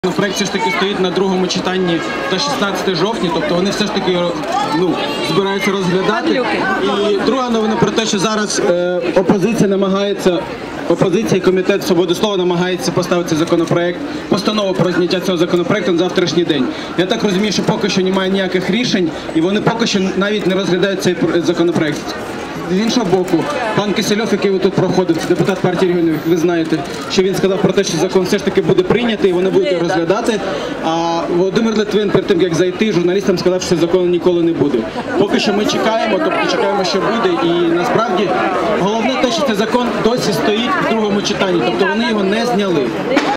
Проект все ж таки стоїть на другому читанні до 16 жовтня, тобто вони все ж таки збираються розглядати. І друга новина про те, що зараз опозиція і комітет свободи слова намагається поставити цей законопроект, постанову про зняття цього законопроекту на завтрашній день. Я так розумію, що поки що немає ніяких рішень і вони поки що навіть не розглядають цей законопроект. З іншого боку, пан Кисельов, який тут проходив, депутат партії регіонів, ви знаєте, що він сказав про те, що закон все ж таки буде прийнятий і вони будуть його розглядати. А Володимир Литвин перед тим, як зайти, журналістам сказав, що закону ніколи не буде. Поки що ми чекаємо, що буде. І насправді головне те, що цей закон досі стоїть в другому читанні, тобто вони його не зняли.